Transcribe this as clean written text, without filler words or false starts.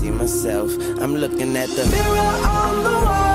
see myself. I'm looking at the mirror on the wall.